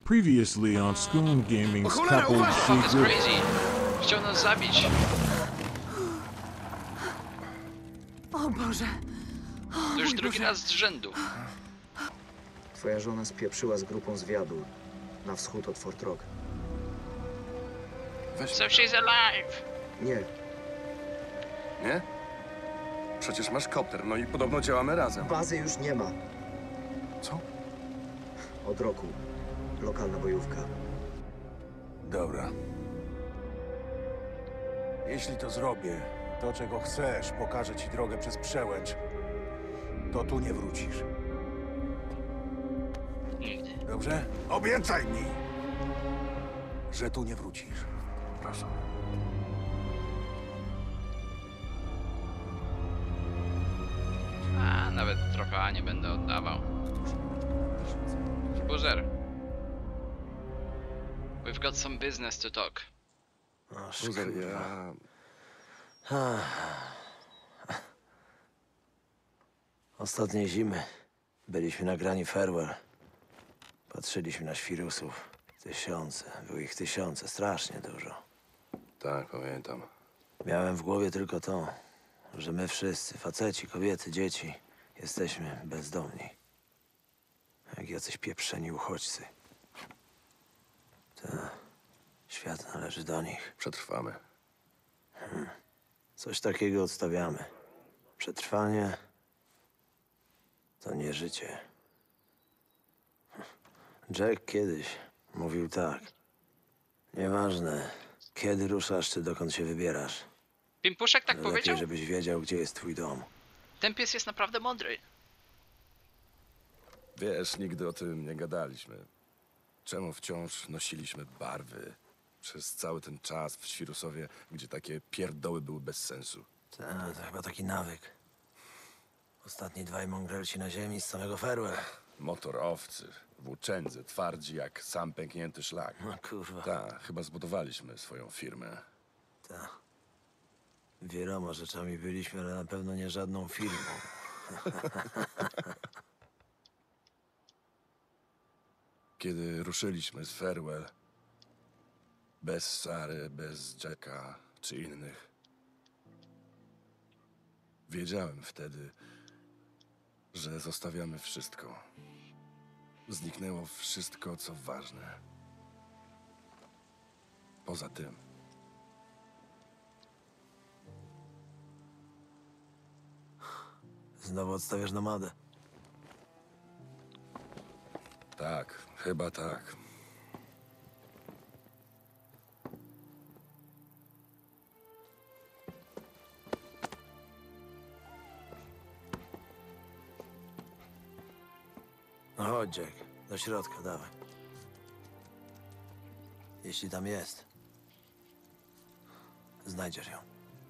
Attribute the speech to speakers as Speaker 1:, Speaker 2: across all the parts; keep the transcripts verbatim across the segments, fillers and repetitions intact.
Speaker 1: Previously on Skoon Gaming's
Speaker 2: O cholera,
Speaker 1: coupled
Speaker 2: uważaj!
Speaker 3: Fuck, jest
Speaker 1: secret.
Speaker 3: crazy! Chciał nas zabić.
Speaker 4: O Boże!
Speaker 3: To już drugi raz z rzędu.
Speaker 5: Twoja żona spieprzyła z grupą zwiadu na wschód od Fort Rock.
Speaker 3: So she's alive!
Speaker 5: Nie,
Speaker 2: Nie? Przecież masz kopter, no i podobno działamy razem.
Speaker 5: bazy już nie ma.
Speaker 2: Co?
Speaker 5: Od roku. Lokalna bojówka.
Speaker 6: Dobra. Jeśli to zrobię, to czego chcesz, pokażę ci drogę przez przełęcz, to tu nie wrócisz.
Speaker 3: Nigdy.
Speaker 6: Dobrze? Obiecaj mi, że tu nie wrócisz.
Speaker 2: Proszę.
Speaker 3: A, nawet trochę A nie będę oddawał. Burzer. We've got some business to talk.
Speaker 2: Buzer, ja...
Speaker 7: Ostatniej zimy byliśmy na grani Farewell. Patrzyliśmy na świrusów. Tysiące, było ich tysiące, strasznie dużo.
Speaker 2: Tak, pamiętam.
Speaker 7: Miałem w głowie tylko to, że my wszyscy, faceci, kobiety, dzieci, jesteśmy bezdomni. Jak jacyś pieprzeni uchodźcy. Ta, świat należy do nich.
Speaker 2: Przetrwamy.
Speaker 7: Coś takiego odstawiamy. Przetrwanie to nie życie. Jack kiedyś mówił tak. Nieważne, kiedy ruszasz, czy dokąd się wybierasz.
Speaker 3: Pimpuszek tak
Speaker 7: ale
Speaker 3: powiedział?
Speaker 7: lepiej, żebyś wiedział, gdzie jest twój dom.
Speaker 3: Ten pies jest naprawdę mądry.
Speaker 2: Wiesz, nigdy o tym nie gadaliśmy. Czemu wciąż nosiliśmy barwy przez cały ten czas w Świrusowie, gdzie takie pierdoły były bez sensu?
Speaker 7: Ta, to chyba taki nawyk. Ostatni dwaj mongrelci na ziemi z samego Farewell.
Speaker 2: Motorowcy, włóczędzy, twardzi jak sam pęknięty szlak.
Speaker 7: No kurwa.
Speaker 2: Tak, chyba zbudowaliśmy swoją firmę.
Speaker 7: Ta. Wieloma rzeczami byliśmy, ale na pewno nie żadną firmą.
Speaker 2: Kiedy ruszyliśmy z Farewell, bez Sary, bez Jacka czy innych, wiedziałem wtedy, że zostawiamy wszystko. Zniknęło wszystko, co ważne. Poza tym.
Speaker 7: Znowu odstawiasz nomadę.
Speaker 2: Tak, chyba tak.
Speaker 7: No chodź, Jack. Do środka, dawaj. Jeśli tam jest, znajdziesz ją.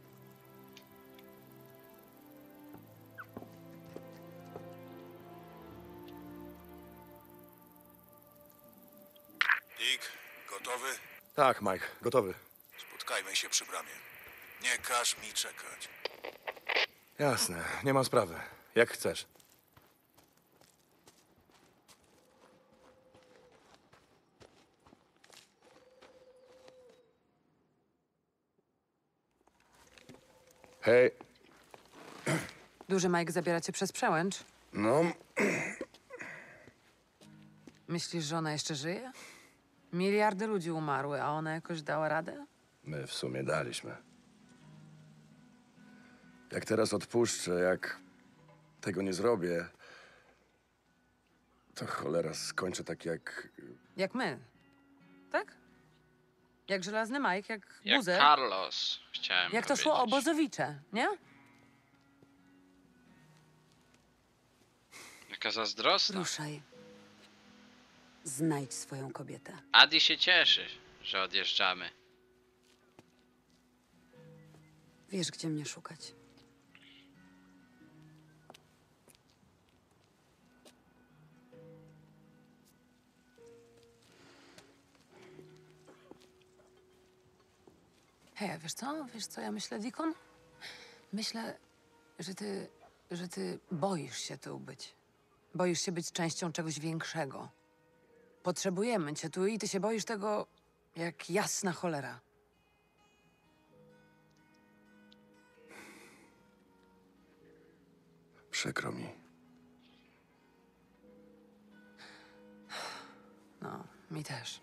Speaker 6: Dick, gotowy?
Speaker 2: Tak, Mike, gotowy.
Speaker 6: Spotkajmy się przy bramie. Nie każ mi czekać.
Speaker 2: Jasne, nie ma sprawy. Jak chcesz. Hej,
Speaker 4: Duży Mike zabiera cię przez przełęcz.
Speaker 2: no,
Speaker 4: Myślisz, że ona jeszcze żyje? Miliardy ludzi umarły, a ona jakoś dała radę?
Speaker 2: my w sumie daliśmy. Jak teraz odpuszczę, jak tego nie zrobię, to cholera skończę tak jak...
Speaker 4: Jak my. Tak? Jak żelazny Mike, jak,
Speaker 3: Jak
Speaker 4: Buzer.
Speaker 3: Carlos, chciałem
Speaker 4: Jak to
Speaker 3: powiedzieć.
Speaker 4: szło obozowicze, nie?
Speaker 3: Jaka zazdrosna.
Speaker 8: Ruszaj. Znajdź swoją kobietę.
Speaker 3: Adi się cieszy, że odjeżdżamy.
Speaker 8: Wiesz, gdzie mnie szukać.
Speaker 4: Hej, a wiesz co? Wiesz co ja myślę, Deacon? Myślę, że ty, że ty boisz się tu być. Boisz się być częścią czegoś większego. Potrzebujemy cię tu i ty się boisz tego jak jasna cholera.
Speaker 2: Przykro mi.
Speaker 4: No, mi też.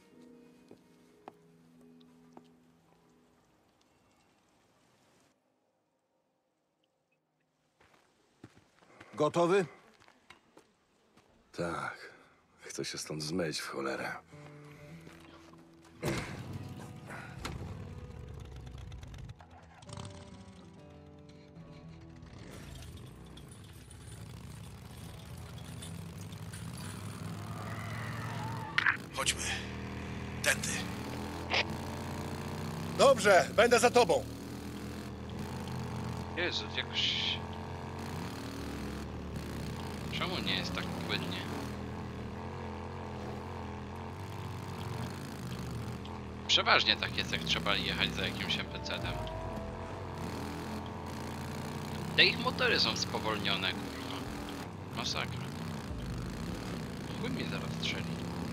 Speaker 6: Gotowy?
Speaker 2: Tak. Chcę się stąd zmyć w cholerę.
Speaker 6: Chodźmy. Tędy.
Speaker 2: Dobrze, będę za tobą.
Speaker 3: Jezu, jakoś... Czemu nie jest tak płynnie? Przeważnie tak jest, jak trzeba jechać za jakimś en pe ce tem. Te ich motory są spowolnione, kurwa. Masakra. Chuj mi zaraz strzeli.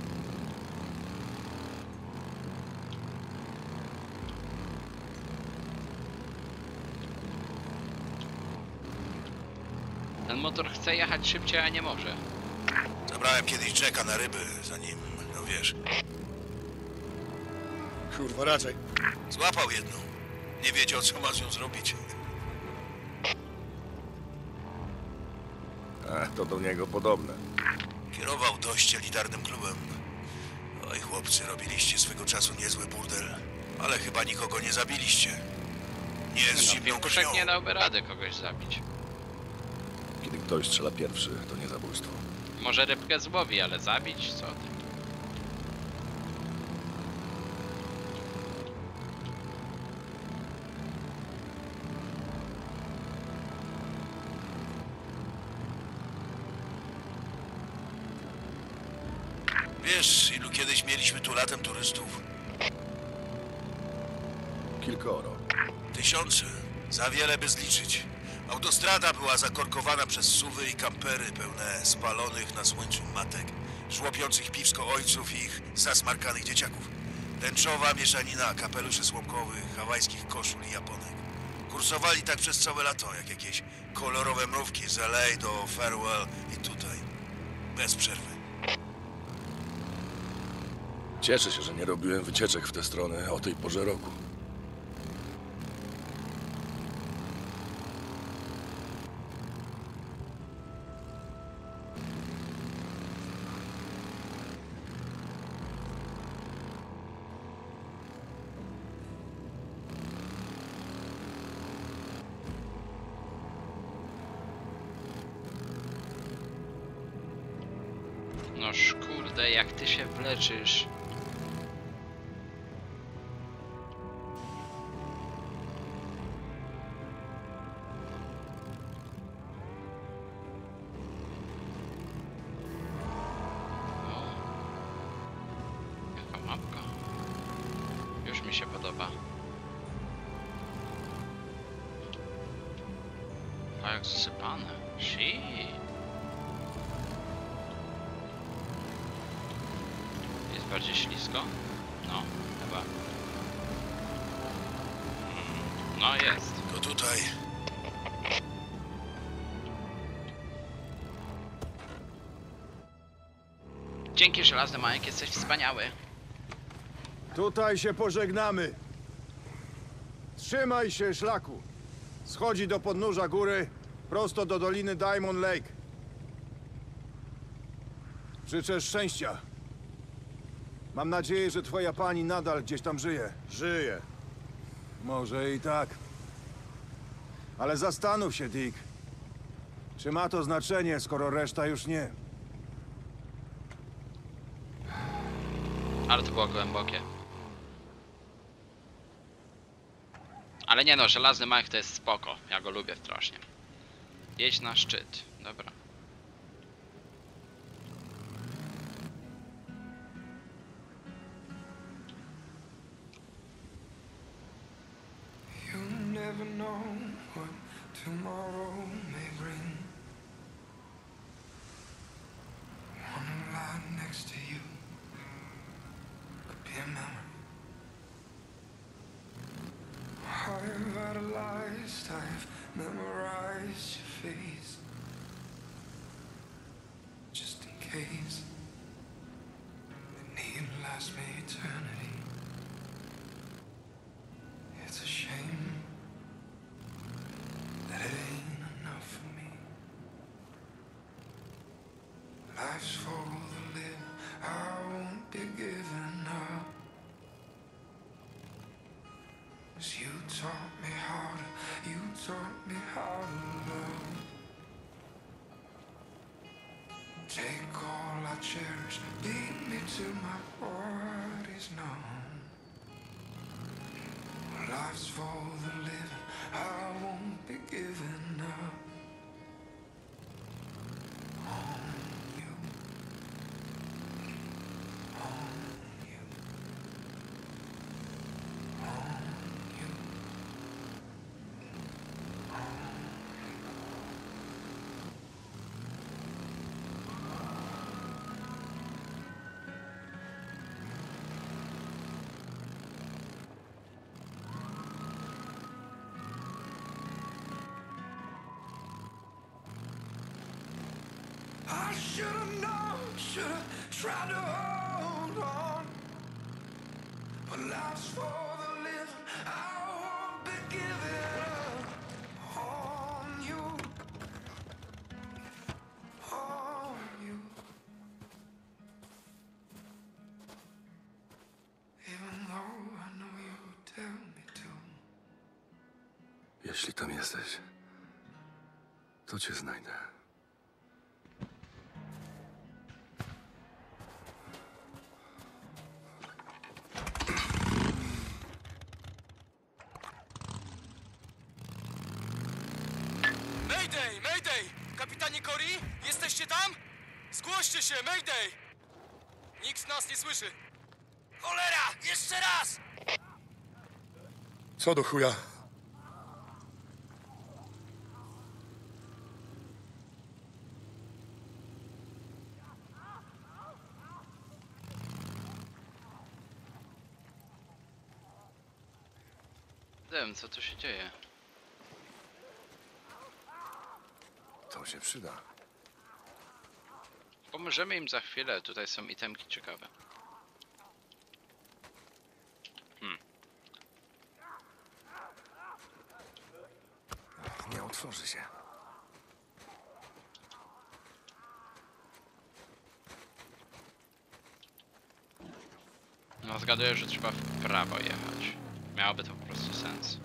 Speaker 3: Ten motor chce jechać szybciej, a nie może.
Speaker 6: Zabrałem kiedyś Jacka na ryby, zanim, no wiesz,
Speaker 2: Kurwa, raczej.
Speaker 6: złapał jedną. Nie wiedział, co ma z nią zrobić.
Speaker 2: A, to do niego podobne.
Speaker 6: Kierował dość elitarnym klubem. Oj, chłopcy, robiliście swego czasu niezły burdel. Ale chyba nikogo nie zabiliście. Nie z
Speaker 3: No,
Speaker 6: zimną
Speaker 3: Piłkuszek
Speaker 6: krwią.
Speaker 3: nie dałby rady kogoś zabić.
Speaker 2: Kiedy ktoś strzela pierwszy, to nie zabójstwo.
Speaker 3: Może rybkę złowi, ale zabić? Co ty?
Speaker 6: Wiesz, ilu kiedyś mieliśmy tu latem turystów?
Speaker 2: Kilkoro.
Speaker 6: Tysiące. Za wiele by zliczyć. Autostrada była zakorkowana przez suwy i kampery pełne spalonych na słońcu matek, żłopiących piwsko ojców i ich zasmarkanych dzieciaków. Tęczowa mieszanina kapeluszy słomkowych, hawajskich koszul i japonek. Kursowali tak przez całe lato, jak jakieś kolorowe mrówki z el ej do Farewell i tutaj. Bez przerwy.
Speaker 2: Cieszę się, że nie robiłem wycieczek w tę stronę o tej porze roku.
Speaker 3: Noż kurde, jak ty się wleczysz. O, jaka mapka. Już mi się podoba. A jak zasypane. Shit. Jest bardziej ślisko? No, chyba. Mm, No jest.
Speaker 6: To tutaj.
Speaker 3: Dzięki żelazny Majek, jesteś wspaniały.
Speaker 6: Tutaj się pożegnamy. Trzymaj się, szlaku. Schodzi do podnóża góry, prosto do doliny Diamond Lake. Życzę szczęścia. Mam nadzieję, że twoja pani nadal gdzieś tam żyje. Żyje. Może i tak. Ale zastanów się, Dick. Czy ma to znaczenie, skoro reszta już nie?
Speaker 3: Ale to było głębokie. Ale nie no, żelazny Majek to jest spoko. Ja go lubię strasznie. Jedź na szczyt. Dobra.
Speaker 9: You'll never know what tomorrow may bring. Wanna lie next to you, remember. I've idolized, I've memorized your face, just in case it need last me eternity. It's a shame that it ain't enough for me. Life's for the live, I won't be giving up. 'Cause you taught me how to, you taught me how to love. Take all I cherish, beat me till my body's numb. Life's for the living, I won't be giving up. On you, on you, on you, on you. I should've known, should've tried to hold on. But life's for the living, I won't be giving up on you, on you. Even though I know you would tell me to.
Speaker 2: Jeśli tam jesteś, to cię znajdę.
Speaker 10: Mayday! Mayday! Kapitanie Cory? Jesteście tam? Zgłoście się! Mayday! Nikt z nas nie słyszy. Cholera! Jeszcze raz!
Speaker 2: Co do chuja?
Speaker 3: Wiem, co tu się dzieje.
Speaker 2: To się przyda.
Speaker 3: Pomożemy im za chwilę, tutaj są itemki ciekawe. Hmm.
Speaker 2: Nie otworzy się.
Speaker 3: No zgaduję, że trzeba w prawo jechać. Miałoby to po prostu sens.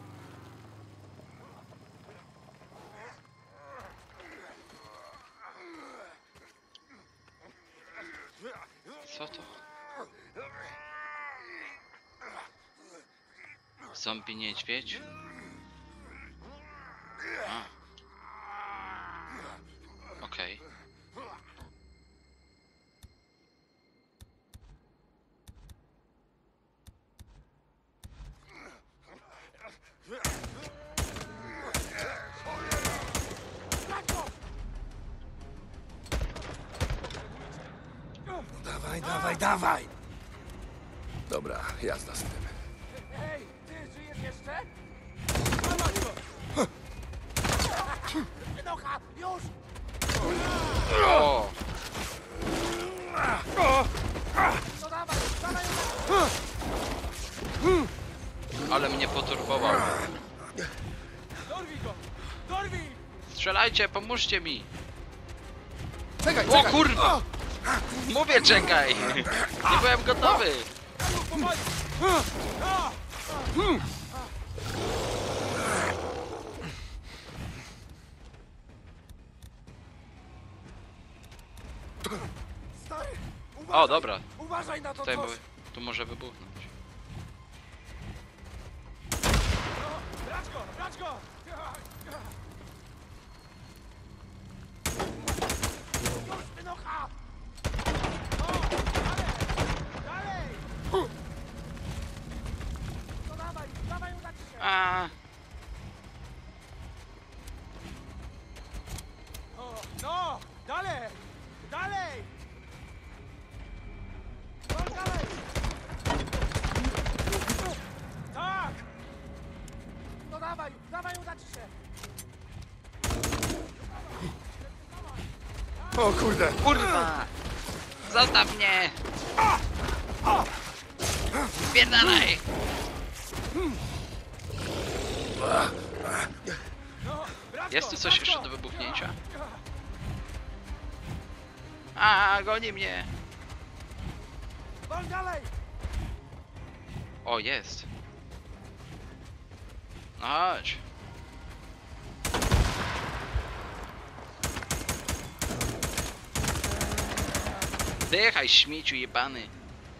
Speaker 3: Co to? Zombie niedźwiedź? A. Okej.
Speaker 2: Dawaj, dawaj, dawaj! Dobra, jazda z tym.
Speaker 10: Hej, ty żyjesz jeszcze? Nocha, już!
Speaker 3: O!
Speaker 10: No dawaj, dawaj!
Speaker 3: Ale mnie poturbował.
Speaker 10: Dorwij go! Dorwij!
Speaker 3: Strzelajcie, pomóżcie mi!
Speaker 2: Czekaj,
Speaker 3: O kurwa! Mówię czekaj! Nie byłem gotowy!
Speaker 10: Powoli! Stary!
Speaker 3: O, dobra.
Speaker 10: Uważaj na to
Speaker 3: Tutaj
Speaker 10: coś!
Speaker 3: by, tu może wybuchnąć.
Speaker 10: Brać go! Brać go! Już, wynocha! No, dalej! Dalej! No dawaj, dawaj, uda ci się!
Speaker 3: A,
Speaker 10: No, no! Dalej! Dalej! No dalej!
Speaker 2: O kurde!
Speaker 3: Kurwa! Zostaw mnie! Spierdalaj! Jest tu coś jeszcze do wybuchnięcia? A, goni mnie! O, jest! No chodź! Dychaj, śmieciu jebany!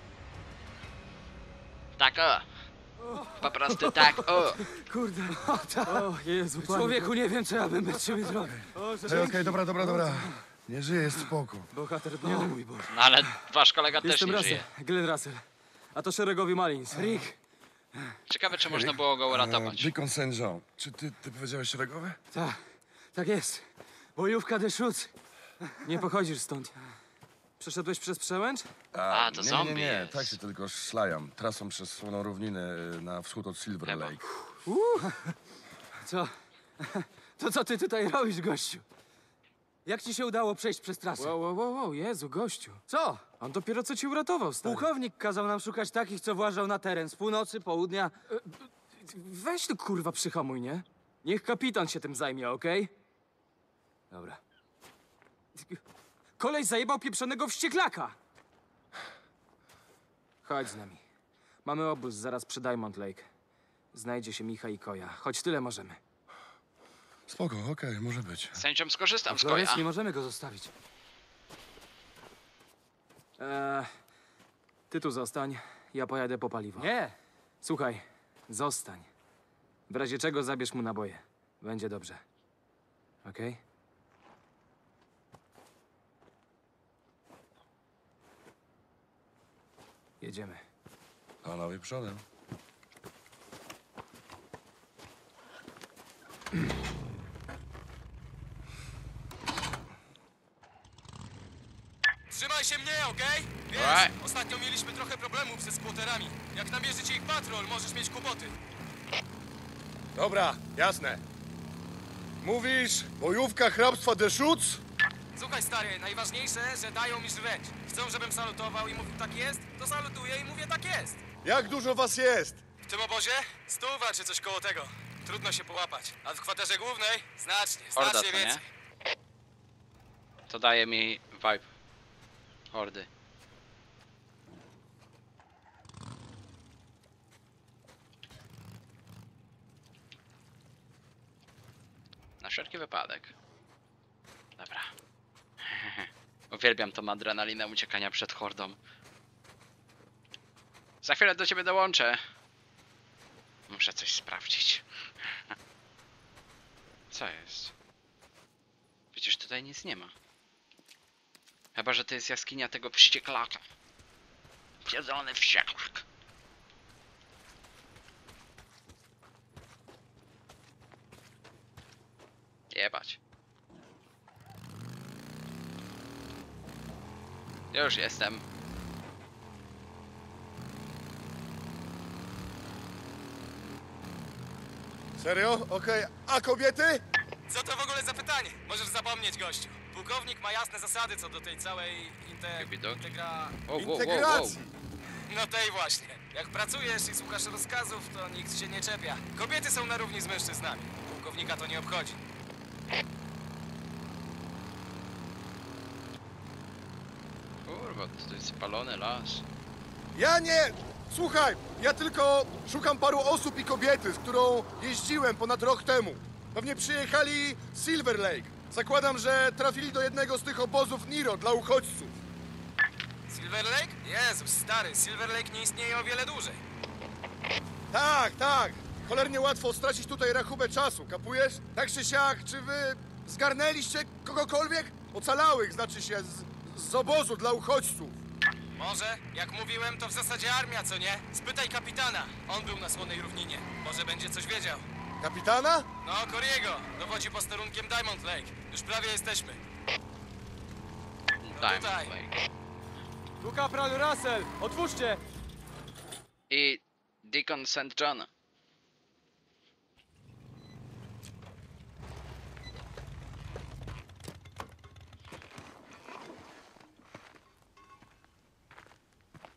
Speaker 3: Tak o! Po prostu tak o!
Speaker 10: Kurde. O Jezu, człowieku, nie wiem, co ja bym bez ciebie zrobił.
Speaker 2: Okej, okay, dobra, dobra, dobra. Nie żyje, jest spoko.
Speaker 10: Bohater dnia, mój Boże.
Speaker 3: No ale wasz kolega też
Speaker 10: Jestem
Speaker 3: nie
Speaker 10: Russell,
Speaker 3: żyje.
Speaker 10: Glenn Russell. A to szeregowy Malins. Rick.
Speaker 3: Ciekawe, czy można było go uratować.
Speaker 2: Deacon Saint John. Czy ty, ty powiedziałeś szeregowy?
Speaker 10: Tak, tak jest. Bojówka de Schutz. Nie pochodzisz stąd. Przeszedłeś przez przełęcz?
Speaker 3: A, to
Speaker 2: nie,
Speaker 3: zombie
Speaker 2: Nie, nie, nie,
Speaker 3: jest.
Speaker 2: tak się tylko szlajam. Trasą przez słoną równinę y, na wschód od Silver
Speaker 3: Chyba.
Speaker 2: Lake.
Speaker 10: Co? To co ty tutaj robisz, gościu? Jak ci się udało przejść przez trasę? Wow, wow, wow, wow, Jezu, gościu. Co? On dopiero co ci uratował, stary. Pułkownik kazał nam szukać takich, co włażą na teren z północy, południa. Weź tu, kurwa, przyhamuj, nie? Niech kapitan się tym zajmie, okej? Dobra. Koleś zajebał pieprzonego wścieklaka! Chodź z nami. Mamy obóz zaraz przy Diamond Lake. Znajdzie się Micha i Koja. Choć tyle możemy.
Speaker 2: Spoko, okej, może być.
Speaker 3: Z chęcią skorzystam z koja.
Speaker 10: Flores, nie możemy go zostawić. Eee, ty tu zostań, ja pojadę po paliwo. Nie! Słuchaj, zostań. W razie czego zabierz mu naboje. Będzie dobrze. Okej? Jedziemy.
Speaker 2: Panowie przodem.
Speaker 10: Trzymaj się mnie, okej? Wiesz,
Speaker 3: Alright.
Speaker 10: ostatnio mieliśmy trochę problemów ze squatterami. Jak namierzy cię ich patrol, możesz mieć kłopoty.
Speaker 2: Dobra, jasne. Mówisz, bojówka hrabstwa de Schutz?
Speaker 10: Słuchaj, stary, najważniejsze, że dają mi żreć. Chcą, żebym salutował i mówił tak jest, to salutuję i mówię tak jest.
Speaker 2: Jak dużo was jest?
Speaker 10: W tym obozie? Stuwa czy coś koło tego. Trudno się połapać. A w kwaterze głównej? Znacznie,
Speaker 3: Horda,
Speaker 10: znacznie
Speaker 3: co nie?
Speaker 10: więcej.
Speaker 3: To daje mi vibe hordy. Na wszelki wypadek. Dobra. Uwielbiam tą adrenalinę uciekania przed hordą. Za chwilę do ciebie dołączę. Muszę coś sprawdzić. Co jest? Przecież tutaj nic nie ma. Chyba że to jest jaskinia tego wścieklaka. Pierdolony wścieklak. Jebać. Już jestem.
Speaker 2: Serio? Okej, a kobiety?
Speaker 10: Co to w ogóle za pytanie? Możesz zapomnieć, gościu. Pułkownik ma jasne zasady co do tej całej inte...
Speaker 3: Widok.
Speaker 10: integra...
Speaker 3: Wow, wow, wow, wow.
Speaker 2: Integracji.
Speaker 10: No tej właśnie. Jak pracujesz i słuchasz rozkazów, to nikt się nie czepia. Kobiety są na równi z mężczyznami. Pułkownika to nie obchodzi.
Speaker 3: Kurwa, to jest spalony las.
Speaker 2: Ja nie! Słuchaj, ja tylko szukam paru osób i kobiety, z którą jeździłem ponad rok temu. Pewnie przyjechali z Silver Lake. Zakładam, że trafili do jednego z tych obozów Niro dla uchodźców.
Speaker 10: Silver Lake? Jezus, stary, Silver Lake nie istnieje o wiele dłużej.
Speaker 2: Tak, tak. Cholernie łatwo stracić tutaj rachubę czasu, kapujesz? Tak czy siak, czy wy zgarnęliście kogokolwiek? Ocalałych, znaczy się, z, z obozu dla uchodźców.
Speaker 10: Może, jak mówiłem, to w zasadzie armia, co nie? Spytaj kapitana. On był na Słonej Równinie. Może będzie coś wiedział.
Speaker 2: Kapitana?
Speaker 10: No, Coriego. Dowodzi posterunkiem Diamond Lake. Już prawie jesteśmy.
Speaker 3: Diamond
Speaker 10: tutaj.
Speaker 3: Lake.
Speaker 10: Tu kapral Russell! Otwórzcie!
Speaker 3: I Deacon Saint John.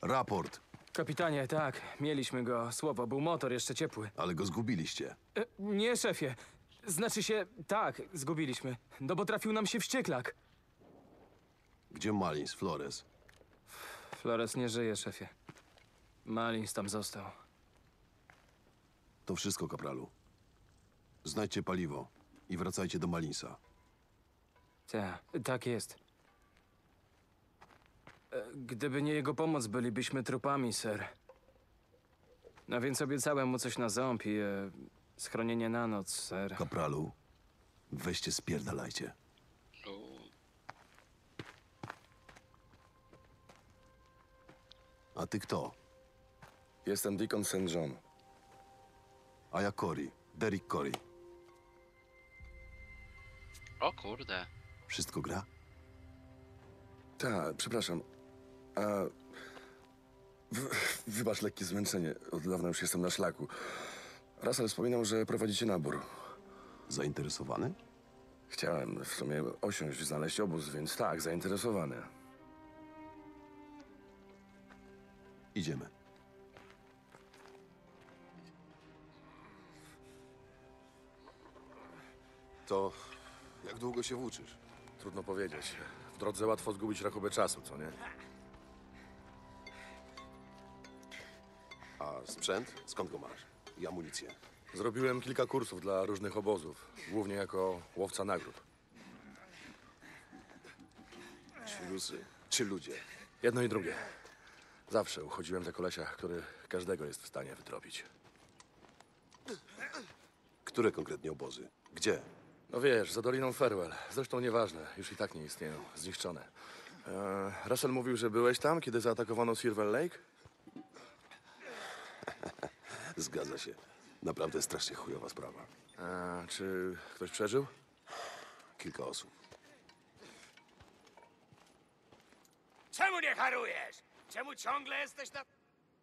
Speaker 11: Raport,
Speaker 10: Kapitanie, tak, mieliśmy go. Słowo, był motor jeszcze ciepły.
Speaker 11: ale go zgubiliście.
Speaker 10: E, nie, szefie. Znaczy się, tak, zgubiliśmy. No bo trafił nam się wścieklak.
Speaker 11: Gdzie Malins, Flores?
Speaker 10: Flores nie żyje, szefie. Malins tam został.
Speaker 11: To wszystko, kapralu. Znajdźcie paliwo i wracajcie do Malinsa.
Speaker 10: Tak, tak jest. E, Gdyby nie jego pomoc, bylibyśmy trupami, ser. No więc obiecałem mu coś na ząb i e, schronienie na noc, ser.
Speaker 11: Kapralu, weźcie spierdalajcie.
Speaker 3: U,
Speaker 11: A ty kto?
Speaker 12: Jestem Deacon Saint John.
Speaker 11: A ja Cory, Derek Cory.
Speaker 3: O kurde.
Speaker 11: Wszystko gra?
Speaker 12: Tak, przepraszam. A... W, wybacz lekkie zmęczenie. Od dawna już jestem na szlaku. Russell wspominał, że prowadzicie nabór.
Speaker 11: Zainteresowany?
Speaker 12: Chciałem w sumie osiąść, znaleźć obóz, więc tak, zainteresowany.
Speaker 11: Idziemy.
Speaker 13: To jak długo się włóczysz?
Speaker 12: Trudno powiedzieć. W drodze łatwo zgubić rachubę czasu, co nie?
Speaker 13: A sprzęt? Skąd go masz? I amunicję?
Speaker 12: Zrobiłem kilka kursów dla różnych obozów, głównie jako łowca nagród.
Speaker 13: Świrusy czy ludzie?
Speaker 12: Jedno i drugie. Zawsze uchodziłem za kolesia, który każdego jest w stanie wytropić.
Speaker 13: Które konkretnie obozy? Gdzie?
Speaker 12: No wiesz, za Doliną Farewell. Zresztą nieważne, już i tak nie istnieją, zniszczone. Eee, Russell mówił, że byłeś tam, kiedy zaatakowano Silver Lake?
Speaker 13: Zgadza się. Naprawdę strasznie chujowa sprawa.
Speaker 12: Eee, czy ktoś przeżył?
Speaker 13: Kilka osób.
Speaker 14: Czemu nie harujesz? Czemu ciągle jesteś na...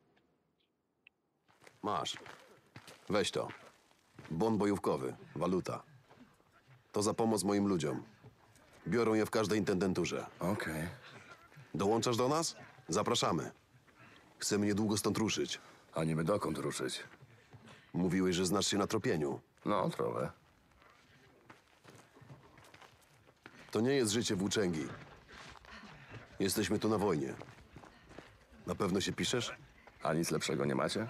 Speaker 11: Masz. Weź to. Bon bojówkowy, waluta. To za pomoc moim ludziom. Biorą je w każdej intendenturze.
Speaker 12: Okej.
Speaker 11: Dołączasz do nas? Zapraszamy. Chcemy niedługo stąd ruszyć.
Speaker 12: A niby dokąd ruszyć?
Speaker 11: Mówiłeś, że znasz się na tropieniu.
Speaker 12: No, trochę.
Speaker 11: To nie jest życie włóczęgi. Jesteśmy tu na wojnie. Na pewno się piszesz?
Speaker 12: A nic lepszego nie macie?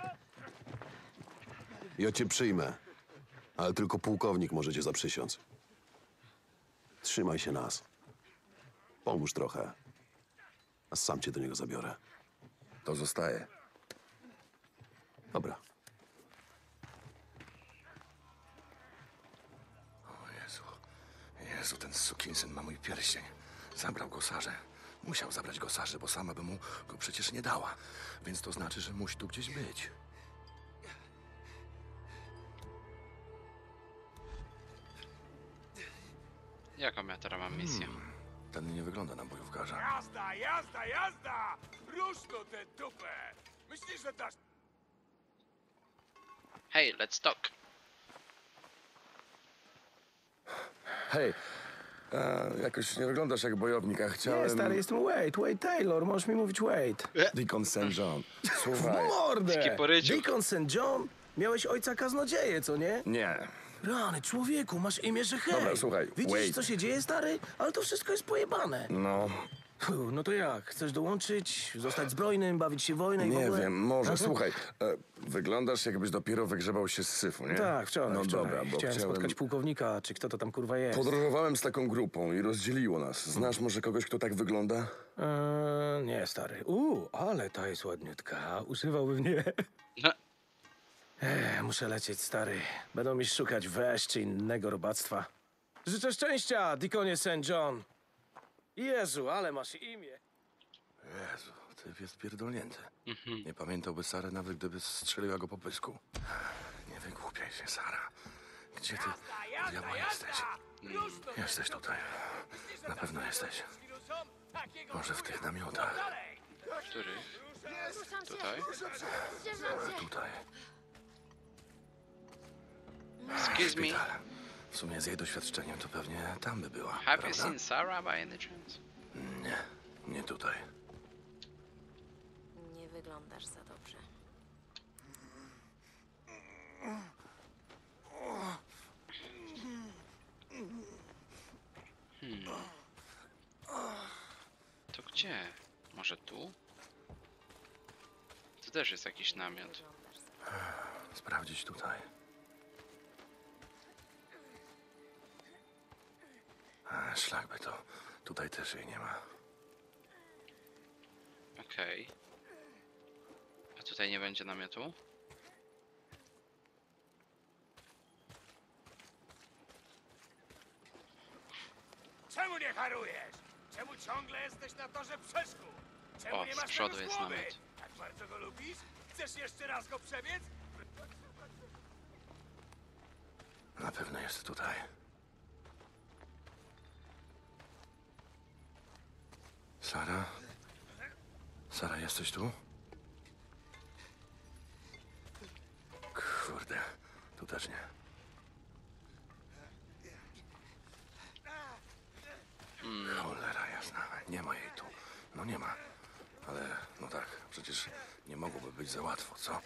Speaker 11: Ja cię przyjmę. Ale tylko pułkownik może cię zaprzysiąc. Trzymaj się nas. Pomóż trochę. A sam cię do niego zabiorę.
Speaker 12: To zostaje.
Speaker 11: Dobra.
Speaker 12: O Jezu. Jezu, ten sukinsyn ma mój pierścień. Zabrał go Sarze. Musiał zabrać go Sarze, bo sama by mu go przecież nie dała. Więc to znaczy, że musi tu gdzieś być.
Speaker 3: Jaką ja teraz mam misję?
Speaker 12: Hmm. Ten nie wygląda na bojówkarza.
Speaker 14: Jazda, jazda, jazda! Rusz no tę dupę! Myślisz, że dasz...
Speaker 3: Hey, let's talk.
Speaker 12: Hej, e, jakoś nie wyglądasz jak bojownik, a chciałem...
Speaker 15: Nie, stary, jestem Wade, Wade Taylor, możesz mi mówić Wade.
Speaker 12: Deacon Saint John.
Speaker 15: W
Speaker 12: Słuchaj.
Speaker 15: mordę! Deacon Saint John? Miałeś ojca kaznodzieję, co nie?
Speaker 12: Nie.
Speaker 15: Rany, człowieku, masz imię, że hej.
Speaker 12: Dobra, słuchaj,
Speaker 15: Widzisz,
Speaker 12: Wade.
Speaker 15: co się dzieje, stary? Ale to wszystko jest pojebane.
Speaker 12: No.
Speaker 15: Fuh, no to jak? Chcesz dołączyć, zostać zbrojnym, bawić się w wojnę i w
Speaker 12: Nie
Speaker 15: ogóle?
Speaker 12: wiem, może.
Speaker 15: Aha.
Speaker 12: Słuchaj, e, wyglądasz jakbyś dopiero wygrzebał się z syfu, nie?
Speaker 15: Tak, wczoraj,
Speaker 12: No
Speaker 15: wczoraj.
Speaker 12: dobra, bo
Speaker 15: Chciałem
Speaker 12: chciałem...
Speaker 15: spotkać pułkownika, czy kto to tam kurwa jest.
Speaker 12: Podróżowałem z taką grupą i rozdzieliło nas. Znasz może kogoś, kto tak wygląda?
Speaker 15: Eee, nie, stary. Uuu, ale ta jest ładniutka. Używałby mnie. Ech, muszę lecieć, stary. Będą mi szukać wesz czy innego robactwa. Życzę szczęścia, Deaconie Saint John. Jezu, ale masz imię.
Speaker 12: Jezu, typ jest pierdolnięty. Nie pamiętałby Sarę, nawet gdyby strzeliła go po pysku. Nie wygłupiaj się, Sara. Gdzie ty, diabła, jesteś? Jesteś tutaj. Na pewno jesteś. Może w tych namiotach.
Speaker 3: Który? Tutaj?
Speaker 12: Tutaj.
Speaker 3: Excuse me.
Speaker 12: Szpital. W sumie z jej doświadczeniem to pewnie tam by była,
Speaker 3: Have you
Speaker 12: prawda?
Speaker 3: seen Sarah by any chance?
Speaker 12: Nie, nie tutaj.
Speaker 16: Nie wyglądasz za dobrze.
Speaker 3: Hmm. To gdzie? Może tu? Tu też jest jakiś namiot.
Speaker 12: Sprawdzić tutaj. A, szlak by to. Tutaj też jej nie ma.
Speaker 3: Okej. Okay. A tutaj nie będzie namiotu?
Speaker 14: Czemu nie harujesz? Czemu ciągle jesteś na torze przeszkód? Czemu
Speaker 3: O,
Speaker 14: nie
Speaker 3: z
Speaker 14: masz
Speaker 3: przodu
Speaker 14: tego z
Speaker 3: jest
Speaker 14: głowy?
Speaker 3: namiot.
Speaker 14: Tak bardzo go lubisz? Chcesz jeszcze raz go przebiec?
Speaker 12: Na pewno jest tutaj. Sara? Sara, jesteś tu? Kurde, tu też nie.
Speaker 3: Hmm.
Speaker 12: Cholera jasna, nie ma jej tu. No nie ma. Ale, no tak, przecież nie mogłoby być za łatwo, co?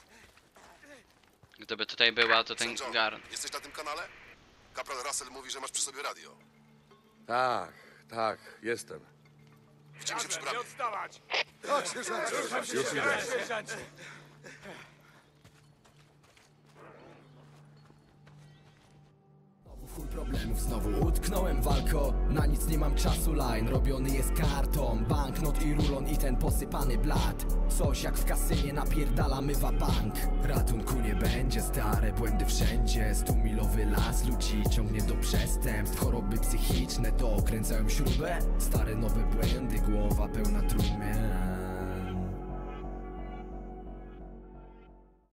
Speaker 3: Gdyby tutaj była, to ten
Speaker 11: Saint John,
Speaker 3: garn.
Speaker 11: jesteś na tym kanale? Kapral Russell mówi, że masz przy sobie radio.
Speaker 12: Tak, tak, jestem.
Speaker 11: Widzimy się przy
Speaker 14: Nie
Speaker 11: bramie.
Speaker 14: odstawać!
Speaker 2: Chodź, sierżancie!
Speaker 12: Już idę.
Speaker 14: Sierżancie!
Speaker 17: Chuj problemów znowu utknąłem walko. Na nic nie mam czasu, line robiony jest karton, banknot i rulon i ten posypany blat. Coś jak w kasynie napierdalamy wabank. Ratunku nie będzie, stare błędy wszędzie. Stumilowy las ludzi ciągnie do przestępstw. Choroby psychiczne to okręcają śrubę. Stare nowe błędy, głowa pełna trumny.